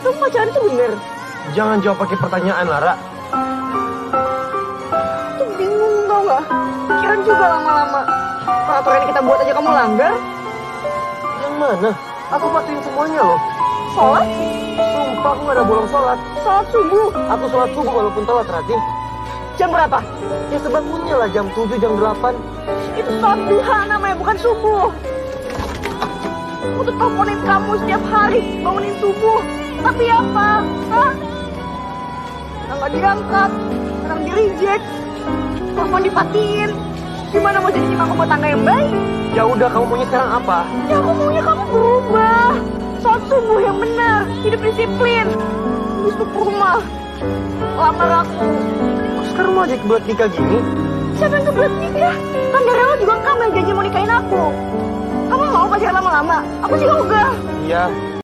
kamu pacaran itu bener? Jangan jawab pakai pertanyaan, Lara. Tuh bingung tau gak? Pikiran juga lama-lama. Peraturan yang kita buat aja kamu langgar. Yang mana? Aku patuhin semuanya loh. Sholat? Sumpah aku gak ada bolong sholat. Sholat subuh? Aku sholat subuh walaupun telat, Rati. Jam berapa? Ya sebangunnya lah jam 7, jam 8. Itu sholat duha namanya, bukan subuh. Aku tuh teleponin kamu setiap hari, bangunin subuh. Tapi apa? Hah? Kadang gak diangkat, kadang di-reject. Telepon dipatiin. Gimana mau jadi imam rumah tangga yang baik? Ya udah, kamu maunya sekarang apa? Ya aku maunya kamu berubah. Sholat subuh yang benar, hidup disiplin. Terus ke rumah, lamar aku. Sekarang mau aja buat nikah gini? Siapa yang kebelet nikah? Kan dari awal juga kamu yang janji mau nikahin aku. Kamu mau pacaran lama-lama? Aku juga ogah. Iya.